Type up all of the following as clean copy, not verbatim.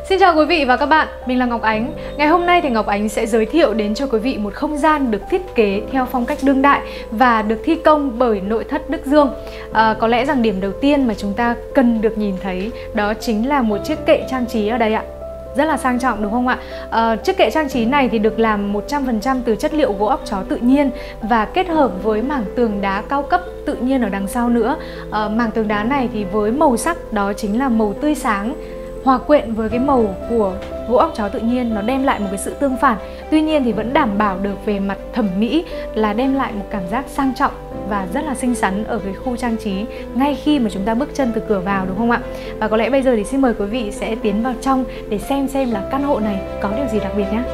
Xin chào quý vị và các bạn, mình là Ngọc Ánh. Ngày hôm nay thì Ngọc Ánh sẽ giới thiệu đến cho quý vị một không gian được thiết kế theo phong cách đương đại và được thi công bởi nội thất Đức Dương. Có lẽ rằng điểm đầu tiên mà chúng ta cần được nhìn thấy đó chính là một chiếc kệ trang trí ở đây ạ. Rất là sang trọng đúng không ạ? Chiếc kệ trang trí này thì được làm 100% từ chất liệu gỗ óc chó tự nhiên và kết hợp với mảng tường đá cao cấp tự nhiên ở đằng sau nữa. Mảng tường đá này thì với màu sắc đó chính là màu tươi sáng, hòa quyện với cái màu của gỗ óc chó tự nhiên, nó đem lại một cái sự tương phản. Tuy nhiên thì vẫn đảm bảo được về mặt thẩm mỹ là đem lại một cảm giác sang trọng và rất là xinh xắn ở cái khu trang trí ngay khi mà chúng ta bước chân từ cửa vào, đúng không ạ? Và có lẽ bây giờ thì xin mời quý vị sẽ tiến vào trong để xem là căn hộ này có điều gì đặc biệt nhé.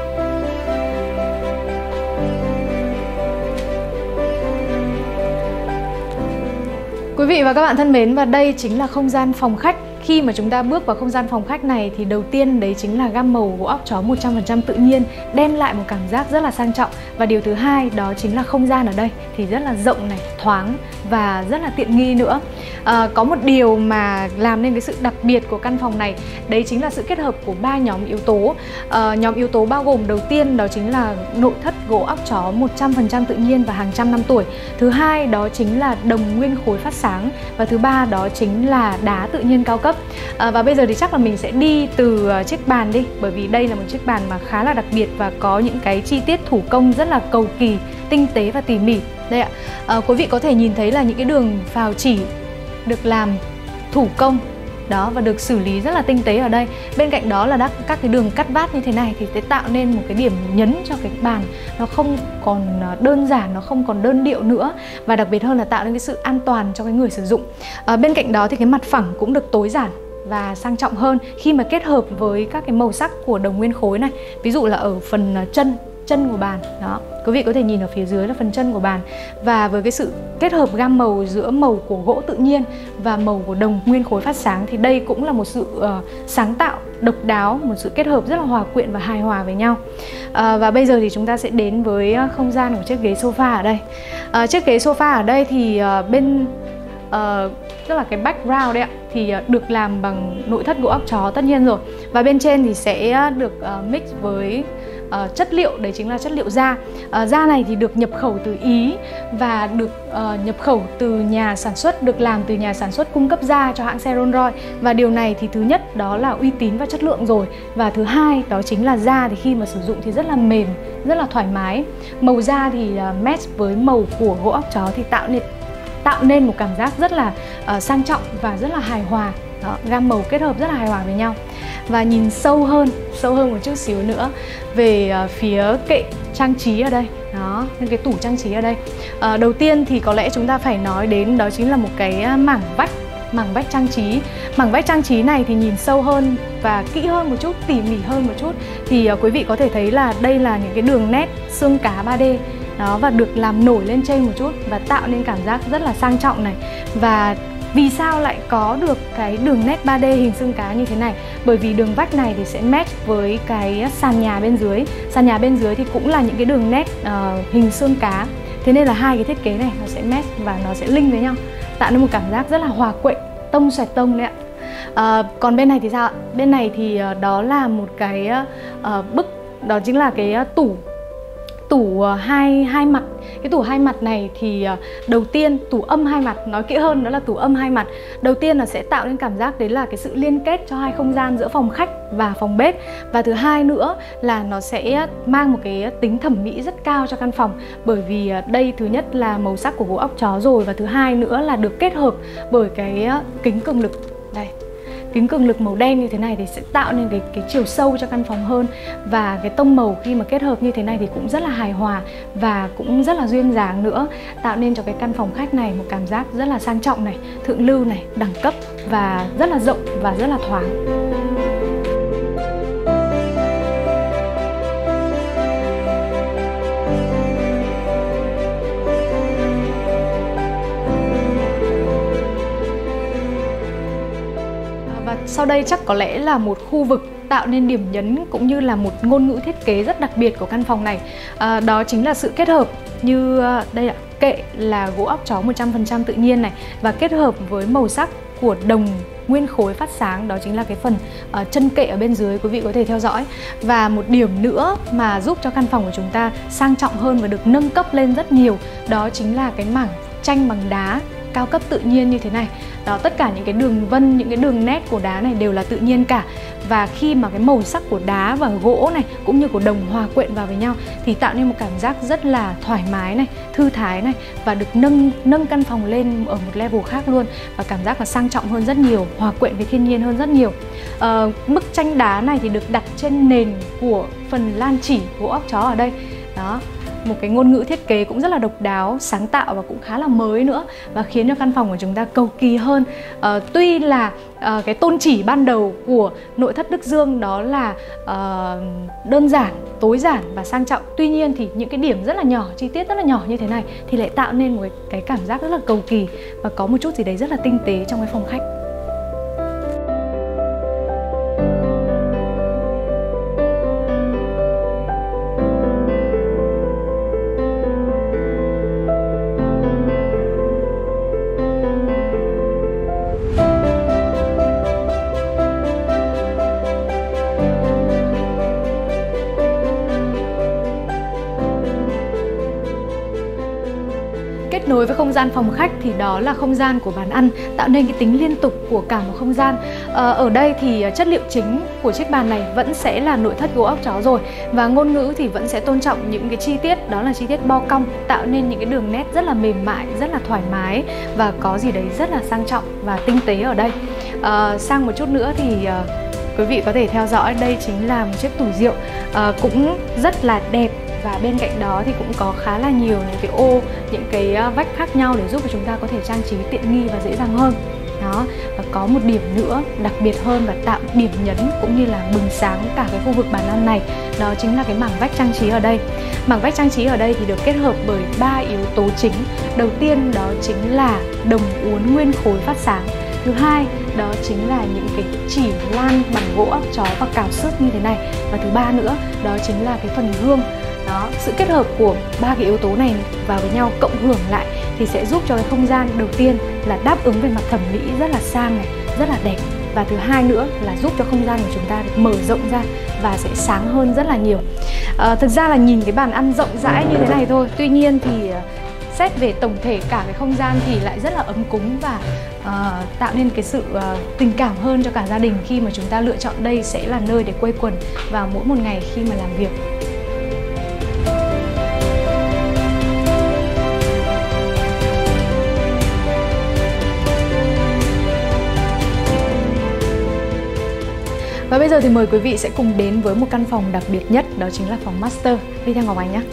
Quý vị và các bạn thân mến, và đây chính là không gian phòng khách. Khi mà chúng ta bước vào không gian phòng khách này thì đầu tiên đấy chính là gam màu gỗ óc chó 100% tự nhiên, đem lại một cảm giác rất là sang trọng. Và điều thứ hai đó chính là không gian ở đây thì rất là rộng này, thoáng và rất là tiện nghi nữa. Có một điều mà làm nên cái sự đặc biệt của căn phòng này, đấy chính là sự kết hợp của 3 nhóm yếu tố. Nhóm yếu tố bao gồm đầu tiên đó chính là nội thất gỗ óc chó 100% tự nhiên và hàng trăm năm tuổi. Thứ hai đó chính là đồng nguyên khối phát sáng. Và thứ ba đó chính là đá tự nhiên cao cấp. Và bây giờ thì chắc là mình sẽ đi từ chiếc bàn đi, bởi vì đây là một chiếc bàn mà khá là đặc biệt và có những cái chi tiết thủ công rất là cầu kỳ, tinh tế và tỉ mỉ. Đây ạ, quý vị có thể nhìn thấy là những cái đường phào chỉ được làm thủ công đó và được xử lý rất là tinh tế ở đây. Bên cạnh đó là các cái đường cắt vát như thế này thì sẽ tạo nên một cái điểm nhấn cho cái bàn, nó không còn đơn giản, nó không còn đơn điệu nữa, và đặc biệt hơn là tạo nên cái sự an toàn cho cái người sử dụng. Bên cạnh đó thì cái mặt phẳng cũng được tối giản và sang trọng hơn khi mà kết hợp với các cái màu sắc của đồng nguyên khối này. Ví dụ là ở phần chân của bàn đó, quý vị có thể nhìn ở phía dưới là phần chân của bàn, và với cái sự kết hợp gam màu giữa màu của gỗ tự nhiên và màu của đồng nguyên khối phát sáng thì đây cũng là một sự sáng tạo độc đáo, một sự kết hợp rất là hòa quyện và hài hòa với nhau. Và bây giờ thì chúng ta sẽ đến với không gian của chiếc ghế sofa ở đây. Chiếc ghế sofa ở đây thì tức là cái background đấy ạ, thì được làm bằng nội thất gỗ óc chó tất nhiên rồi, và bên trên thì sẽ được mix với chất liệu, đấy chính là chất liệu da. Da này thì được nhập khẩu từ Ý và được nhập khẩu từ nhà sản xuất, được làm từ nhà sản xuất cung cấp da cho hãng xe Rolls-Royce. Và điều này thì thứ nhất đó là uy tín và chất lượng rồi, và thứ hai đó chính là da thì khi mà sử dụng thì rất là mềm, rất là thoải mái. Màu da thì match với màu của gỗ óc chó thì tạo nên một cảm giác rất là sang trọng và rất là hài hòa. Đó, gam màu kết hợp rất là hài hòa với nhau. Và nhìn sâu hơn một chút xíu nữa về phía kệ trang trí ở đây. Đó, những cái tủ trang trí ở đây. Đầu tiên thì có lẽ chúng ta phải nói đến đó chính là một cái mảng vách trang trí. Mảng vách trang trí này thì nhìn sâu hơn và kỹ hơn một chút, tỉ mỉ hơn một chút thì quý vị có thể thấy là đây là những cái đường nét xương cá 3D. Đó, và được làm nổi lên trên một chút và tạo nên cảm giác rất là sang trọng này. Và vì sao lại có được cái đường nét 3D hình xương cá như thế này? Bởi vì đường vách này thì sẽ match với cái sàn nhà bên dưới. Sàn nhà bên dưới thì cũng là những cái đường nét hình xương cá. Thế nên là hai cái thiết kế này nó sẽ match và nó sẽ link với nhau, tạo nên một cảm giác rất là hòa quyện, tông xoẹt tông đấy ạ. Còn bên này thì sao ạ? Bên này thì đó là một cái bức, đó chính là cái tủ hai mặt. Cái tủ hai mặt này thì đầu tiên tủ âm hai mặt, nói kỹ hơn đó là tủ âm hai mặt. Đầu tiên là sẽ tạo nên cảm giác đấy là cái sự liên kết cho hai không gian giữa phòng khách và phòng bếp. Và thứ hai nữa là nó sẽ mang một cái tính thẩm mỹ rất cao cho căn phòng, bởi vì đây thứ nhất là màu sắc của gỗ óc chó rồi, và thứ hai nữa là được kết hợp bởi cái kính cường lực đây. Kính cường lực màu đen như thế này thì sẽ tạo nên cái chiều sâu cho căn phòng hơn. Và cái tông màu khi mà kết hợp như thế này thì cũng rất là hài hòa và cũng rất là duyên dáng nữa, tạo nên cho cái căn phòng khách này một cảm giác rất là sang trọng này, thượng lưu này, đẳng cấp và rất là rộng và rất là thoáng. Sau đây chắc có lẽ là một khu vực tạo nên điểm nhấn cũng như là một ngôn ngữ thiết kế rất đặc biệt của căn phòng này. Đó chính là sự kết hợp như đây ạ, kệ là gỗ óc chó 100% tự nhiên này, và kết hợp với màu sắc của đồng nguyên khối phát sáng, đó chính là cái phần chân kệ ở bên dưới, quý vị có thể theo dõi. Và một điểm nữa mà giúp cho căn phòng của chúng ta sang trọng hơn và được nâng cấp lên rất nhiều, đó chính là cái mảng tranh bằng đá cao cấp tự nhiên như thế này. Đó, tất cả những cái đường vân, những cái đường nét của đá này đều là tự nhiên cả. Và khi mà cái màu sắc của đá và gỗ này cũng như của đồng hòa quyện vào với nhau thì tạo nên một cảm giác rất là thoải mái này, thư thái này, và được nâng căn phòng lên ở một level khác luôn, và cảm giác là sang trọng hơn rất nhiều, hòa quyện với thiên nhiên hơn rất nhiều. Bức tranh đá này thì được đặt trên nền của phần lan chỉ gỗ óc chó ở đây. Đó, một cái ngôn ngữ thiết kế cũng rất là độc đáo, sáng tạo và cũng khá là mới nữa, và khiến cho căn phòng của chúng ta cầu kỳ hơn. Tuy là cái tôn chỉ ban đầu của nội thất Đức Dương đó là đơn giản, tối giản và sang trọng, tuy nhiên thì những cái điểm rất là nhỏ, chi tiết rất là nhỏ như thế này thì lại tạo nên một cái cảm giác rất là cầu kỳ và có một chút gì đấy rất là tinh tế trong cái phòng khách. Kết nối với không gian phòng khách thì đó là không gian của bàn ăn, tạo nên cái tính liên tục của cả một không gian. Ở đây thì chất liệu chính của chiếc bàn này vẫn sẽ là nội thất gỗ óc chó rồi, và ngôn ngữ thì vẫn sẽ tôn trọng những cái chi tiết, đó là chi tiết bo cong, tạo nên những cái đường nét rất là mềm mại, rất là thoải mái và có gì đấy rất là sang trọng và tinh tế ở đây. Sang một chút nữa thì quý vị có thể theo dõi, đây chính là một chiếc tủ rượu cũng rất là đẹp. Và bên cạnh đó thì cũng có khá là nhiều những cái ô, những cái vách khác nhau để giúp cho chúng ta có thể trang trí tiện nghi và dễ dàng hơn. Đó, và có một điểm nữa đặc biệt hơn và tạo điểm nhấn cũng như là bừng sáng cả cái khu vực bàn ăn này, đó chính là cái mảng vách trang trí ở đây. Mảng vách trang trí ở đây thì được kết hợp bởi 3 yếu tố chính. Đầu tiên đó chính là đồng uốn nguyên khối phát sáng. Thứ hai đó chính là những cái chỉ lan bằng gỗ óc chó và cào xước như thế này. Và thứ ba nữa đó chính là cái phần gương. Đó, sự kết hợp của 3 cái yếu tố này vào với nhau cộng hưởng lại thì sẽ giúp cho cái không gian đầu tiên là đáp ứng về mặt thẩm mỹ rất là sang này, rất là đẹp. Và thứ hai nữa là giúp cho không gian của chúng ta được mở rộng ra và sẽ sáng hơn rất là nhiều. Thực ra là nhìn cái bàn ăn rộng rãi như thế này thôi, tuy nhiên thì xét về tổng thể cả cái không gian thì lại rất là ấm cúng và tạo nên cái sự tình cảm hơn cho cả gia đình khi mà chúng ta lựa chọn đây sẽ là nơi để quây quần vào mỗi một ngày khi mà làm việc. Và bây giờ thì mời quý vị sẽ cùng đến với một căn phòng đặc biệt nhất, đó chính là phòng master. Đi theo Ngọc Ánh nhé.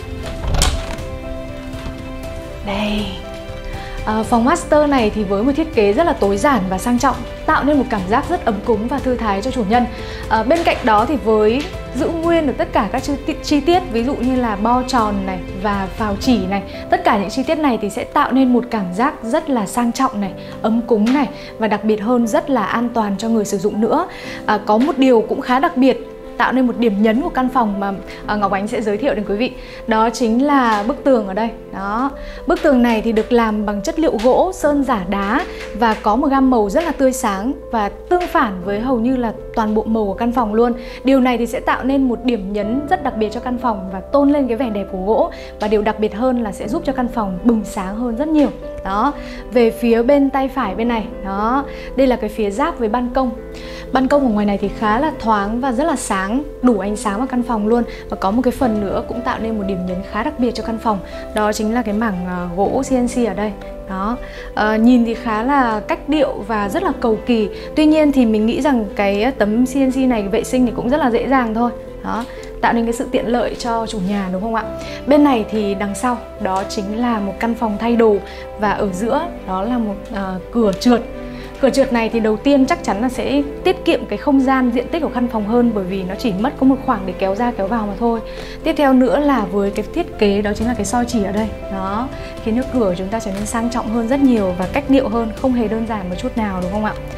Đây. Phòng master này thì với một thiết kế rất là tối giản và sang trọng, tạo nên một cảm giác rất ấm cúng và thư thái cho chủ nhân. Bên cạnh đó thì với giữ nguyên được tất cả các chi tiết, ví dụ như là bo tròn này và phào chỉ này, tất cả những chi tiết này thì sẽ tạo nên một cảm giác rất là sang trọng này, ấm cúng này, và đặc biệt hơn rất là an toàn cho người sử dụng nữa. Có một điều cũng khá đặc biệt tạo nên một điểm nhấn của căn phòng mà Ngọc Ánh sẽ giới thiệu đến quý vị, đó chính là bức tường ở đây. Đó, bức tường này thì được làm bằng chất liệu gỗ sơn giả đá và có một gam màu rất là tươi sáng và tương phản với hầu như là toàn bộ màu của căn phòng luôn. Điều này thì sẽ tạo nên một điểm nhấn rất đặc biệt cho căn phòng và tôn lên cái vẻ đẹp của gỗ, và điều đặc biệt hơn là sẽ giúp cho căn phòng bừng sáng hơn rất nhiều. Đó, về phía bên tay phải bên này, đó, đây là cái phía giáp với ban công. Ban công ở ngoài này thì khá là thoáng và rất là sáng, đủ ánh sáng vào căn phòng luôn. Và có một cái phần nữa cũng tạo nên một điểm nhấn khá đặc biệt cho căn phòng, đó chính là cái mảng gỗ CNC ở đây. Đó, nhìn thì khá là cách điệu và rất là cầu kỳ. Tuy nhiên thì mình nghĩ rằng cái tấm CNC này vệ sinh thì cũng rất là dễ dàng thôi. Đó, tạo nên cái sự tiện lợi cho chủ nhà, đúng không ạ? Bên này thì đằng sau đó chính là một căn phòng thay đồ, và ở giữa đó là một cửa trượt. Cửa trượt này thì đầu tiên chắc chắn là sẽ tiết kiệm cái không gian diện tích của căn phòng hơn, bởi vì nó chỉ mất có một khoảng để kéo ra kéo vào mà thôi. Tiếp theo nữa là với cái thiết kế đó chính là cái soi chỉ ở đây. Đó, khiến cho cửa của chúng ta trở nên sang trọng hơn rất nhiều và cách điệu hơn, không hề đơn giản một chút nào, đúng không ạ?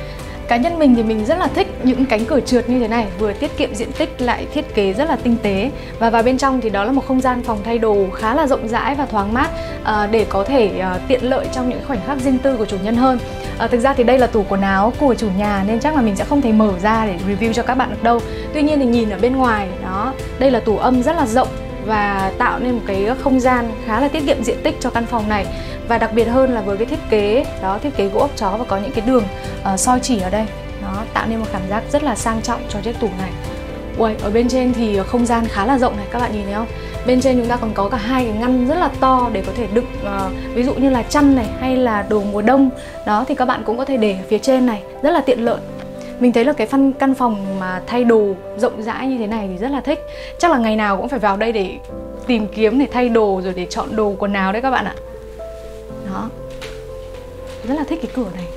Cá nhân mình thì mình rất là thích những cánh cửa trượt như thế này, vừa tiết kiệm diện tích lại thiết kế rất là tinh tế. Và vào bên trong thì đó là một không gian phòng thay đồ khá là rộng rãi và thoáng mát, để có thể tiện lợi trong những khoảnh khắc riêng tư của chủ nhân hơn. Thực ra thì đây là tủ quần áo của chủ nhà nên chắc là mình sẽ không thể mở ra để review cho các bạn được đâu. Tuy nhiên thì nhìn ở bên ngoài đó, đây là tủ âm rất là rộng và tạo nên một cái không gian khá là tiết kiệm diện tích cho căn phòng này. Và đặc biệt hơn là với cái thiết kế đó, thiết kế gỗ ốc chó và có những cái đường soi chỉ ở đây, nó tạo nên một cảm giác rất là sang trọng cho chiếc tủ này. Ui, ở bên trên thì không gian khá là rộng này, các bạn nhìn thấy không? Bên trên chúng ta còn có cả hai cái ngăn rất là to để có thể đựng ví dụ như là chăn này hay là đồ mùa đông. Đó thì các bạn cũng có thể để ở phía trên này, rất là tiện lợi. Mình thấy là cái căn phòng mà thay đồ rộng rãi như thế này thì rất là thích. Chắc là ngày nào cũng phải vào đây để tìm kiếm, để thay đồ rồi để chọn đồ quần áo đấy các bạn ạ. Đó, rất là thích cái cửa này.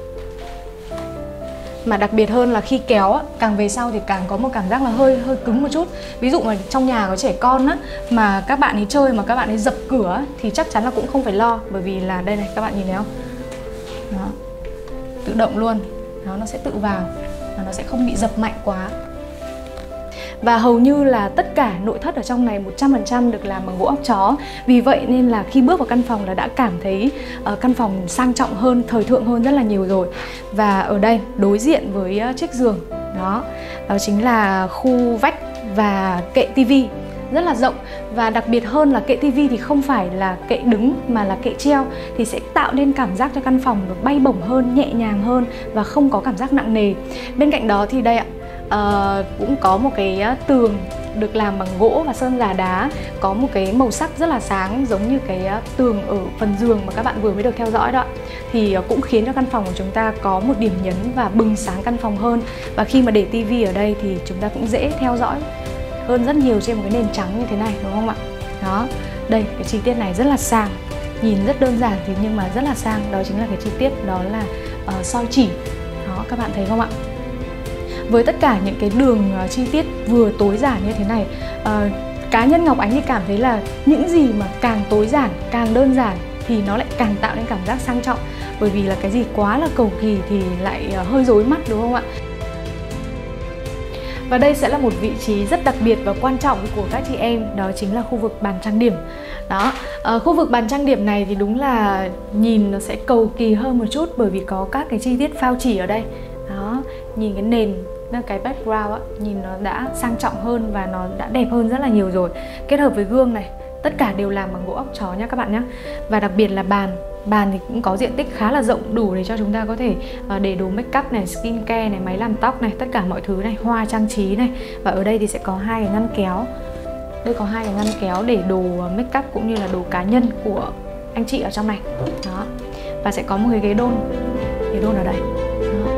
Mà đặc biệt hơn là khi kéo á, càng về sau thì càng có một cảm giác là hơi cứng một chút. Ví dụ mà trong nhà có trẻ con á, mà các bạn ấy chơi mà các bạn ấy dập cửa á, thì chắc chắn là cũng không phải lo. Bởi vì là đây này, các bạn nhìn thấy không? Đó, tự động luôn. Đó, nó sẽ tự vào và nó sẽ không bị dập mạnh quá. Và hầu như là tất cả nội thất ở trong này 100% được làm bằng gỗ ốc chó. Vì vậy nên là khi bước vào căn phòng là đã cảm thấy căn phòng sang trọng hơn, thời thượng hơn rất là nhiều rồi. Và ở đây đối diện với chiếc giường đó chính là khu vách và kệ tivi rất là rộng. Và đặc biệt hơn là kệ tivi thì không phải là kệ đứng mà là kệ treo, thì sẽ tạo nên cảm giác cho căn phòng được bay bổng hơn, nhẹ nhàng hơn và không có cảm giác nặng nề. Bên cạnh đó thì đây ạ, cũng có một cái tường được làm bằng gỗ và sơn giả đá, có một cái màu sắc rất là sáng giống như cái tường ở phần giường mà các bạn vừa mới được theo dõi đó. Thì cũng khiến cho căn phòng của chúng ta có một điểm nhấn và bừng sáng căn phòng hơn. Và khi mà để tivi ở đây thì chúng ta cũng dễ theo dõi hơn rất nhiều trên một cái nền trắng như thế này, đúng không ạ? Đó, đây cái chi tiết này rất là sang, nhìn rất đơn giản thì nhưng mà rất là sang. Đó chính là cái chi tiết đó là soi chỉ. Đó, các bạn thấy không ạ? Với tất cả những cái đường chi tiết vừa tối giản như thế này, cá nhân Ngọc Ánh thì cảm thấy là những gì mà càng tối giản, càng đơn giản thì nó lại càng tạo nên cảm giác sang trọng. Bởi vì là cái gì quá là cầu kỳ thì lại hơi rối mắt, đúng không ạ? Và đây sẽ là một vị trí rất đặc biệt và quan trọng của các chị em, đó chính là khu vực bàn trang điểm. Đó, khu vực bàn trang điểm này thì đúng là nhìn nó sẽ cầu kỳ hơn một chút bởi vì có các cái chi tiết phao chỉ ở đây. Đó, nhìn cái nền, cái background á, nhìn nó đã sang trọng hơn và nó đã đẹp hơn rất là nhiều rồi. Kết hợp với gương này, tất cả đều làm bằng gỗ ốc chó nhá các bạn nhé. Và đặc biệt là bàn thì cũng có diện tích khá là rộng, đủ để cho chúng ta có thể để đồ make up này, skin care này, máy làm tóc này, tất cả mọi thứ này, hoa trang trí này. Và ở đây thì sẽ có hai cái ngăn kéo. Đây có hai cái ngăn kéo để đồ make up cũng như là đồ cá nhân của anh chị ở trong này. Đó. Và sẽ có một cái ghế đôn ở đây. Đó.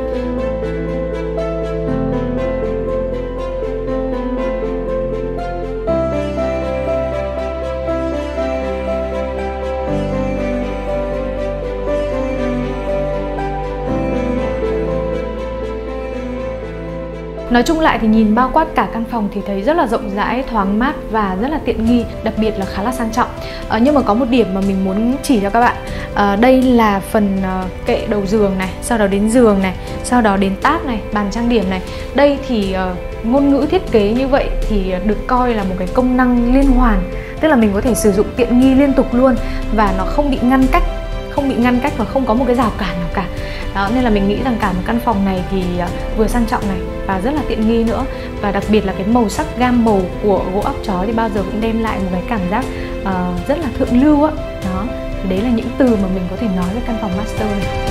Nói chung lại thì nhìn bao quát cả căn phòng thì thấy rất là rộng rãi, thoáng mát và rất là tiện nghi, đặc biệt là khá là sang trọng. Nhưng mà có một điểm mà mình muốn chỉ cho các bạn. Đây là phần kệ đầu giường này, sau đó đến giường này, sau đó đến tab này, bàn trang điểm này. Đây thì ngôn ngữ thiết kế như vậy thì được coi là một cái công năng liên hoàn. Tức là mình có thể sử dụng tiện nghi liên tục luôn và nó không bị ngăn cách và không có một cái rào cản nào cả. Đó, nên là mình nghĩ rằng cả một căn phòng này thì vừa sang trọng này và rất là tiện nghi nữa. Và đặc biệt là cái màu sắc gam màu của gỗ ốc chó thì bao giờ cũng đem lại một cái cảm giác rất là thượng lưu á. Đó, thì đấy là những từ mà mình có thể nói về căn phòng master này.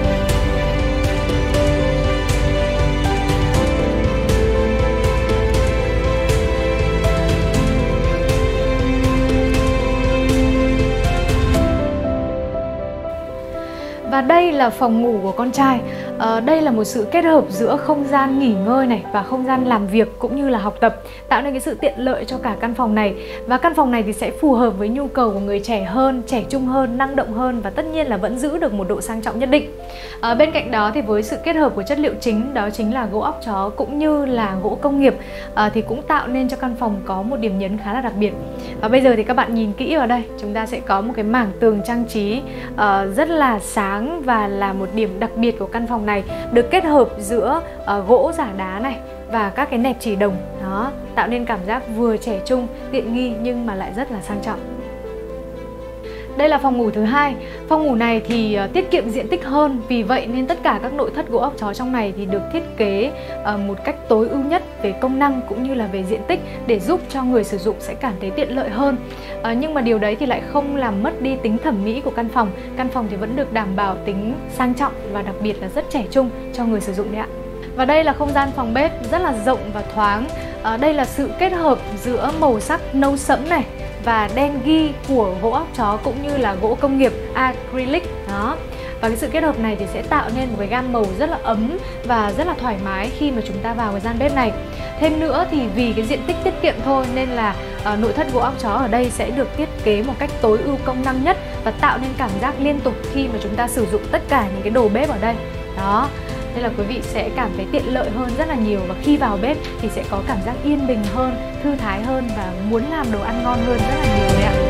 Và đây là phòng ngủ của con trai. Đây là một sự kết hợp giữa không gian nghỉ ngơi này và không gian làm việc cũng như là học tập, tạo nên cái sự tiện lợi cho cả căn phòng này. Và căn phòng này thì sẽ phù hợp với nhu cầu của người trẻ hơn, trẻ trung hơn, năng động hơn và tất nhiên là vẫn giữ được một độ sang trọng nhất định. Bên cạnh đó thì với sự kết hợp của chất liệu chính đó chính là gỗ óc chó cũng như là gỗ công nghiệp thì cũng tạo nên cho căn phòng có một điểm nhấn khá là đặc biệt. Bây giờ thì các bạn nhìn kỹ vào đây, chúng ta sẽ có một cái mảng tường trang trí rất là sáng và là một điểm đặc biệt của căn phòng này, được kết hợp giữa gỗ giả đá này và các cái nẹp chỉ đồng đó, tạo nên cảm giác vừa trẻ trung, tiện nghi nhưng mà lại rất là sang trọng. Đây là phòng ngủ thứ hai. Phòng ngủ này thì tiết kiệm diện tích hơn, vì vậy nên tất cả các nội thất gỗ óc chó trong này thì được thiết kế một cách tối ưu nhất về công năng cũng như là về diện tích để giúp cho người sử dụng sẽ cảm thấy tiện lợi hơn. Nhưng mà điều đấy thì lại không làm mất đi tính thẩm mỹ của căn phòng. Căn phòng thì vẫn được đảm bảo tính sang trọng và đặc biệt là rất trẻ trung cho người sử dụng đấy ạ. Và đây là không gian phòng bếp rất là rộng và thoáng. Đây là sự kết hợp giữa màu sắc nâu sẫm này và đen ghi của gỗ óc chó cũng như là gỗ công nghiệp acrylic đó. Và cái sự kết hợp này thì sẽ tạo nên một cái gam màu rất là ấm và rất là thoải mái khi mà chúng ta vào cái gian bếp này. Thêm nữa thì vì cái diện tích tiết kiệm thôi nên là nội thất gỗ óc chó ở đây sẽ được thiết kế một cách tối ưu công năng nhất và tạo nên cảm giác liên tục khi mà chúng ta sử dụng tất cả những cái đồ bếp ở đây. Đó. Nên là quý vị sẽ cảm thấy tiện lợi hơn rất là nhiều, và khi vào bếp thì sẽ có cảm giác yên bình hơn, thư thái hơn và muốn làm đồ ăn ngon hơn rất là nhiều đấy ạ.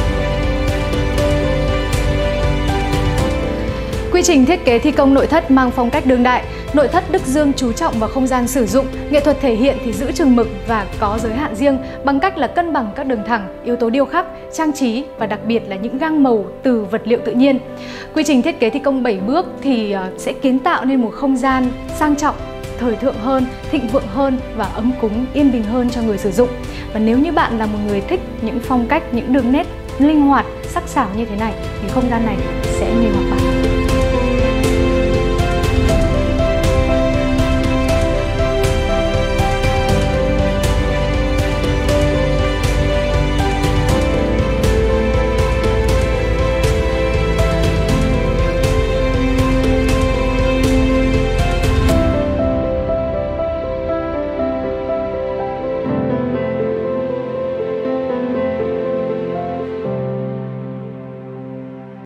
Quy trình thiết kế thi công nội thất mang phong cách đương đại. Nội thất Đức Dương chú trọng vào không gian sử dụng, nghệ thuật thể hiện thì giữ chừng mực và có giới hạn riêng bằng cách là cân bằng các đường thẳng, yếu tố điêu khắc, trang trí và đặc biệt là những gang màu từ vật liệu tự nhiên. Quy trình thiết kế thi công 7 bước thì sẽ kiến tạo nên một không gian sang trọng, thời thượng hơn, thịnh vượng hơn và ấm cúng, yên bình hơn cho người sử dụng. Và nếu như bạn là một người thích những phong cách, những đường nét linh hoạt, sắc sảo như thế này thì không gian này sẽ mê hoặc.